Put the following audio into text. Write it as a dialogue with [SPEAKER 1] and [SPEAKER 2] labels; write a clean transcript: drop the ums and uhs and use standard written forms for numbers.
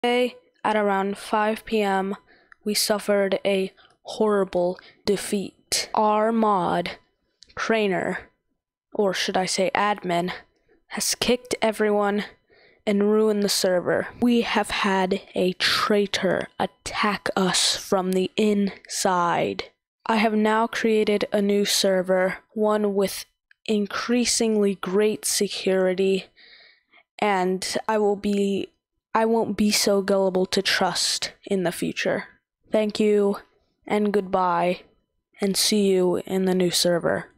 [SPEAKER 1] Today, at around 5 p.m., we suffered a horrible defeat. Our mod, trainer, or should I say admin, has kicked everyone and ruined the server. We have had a traitor attack us from the inside. I have now created a new server, one with increasingly great security, and I won't be so gullible to trust in the future. Thank you, and goodbye, and see you in the new server.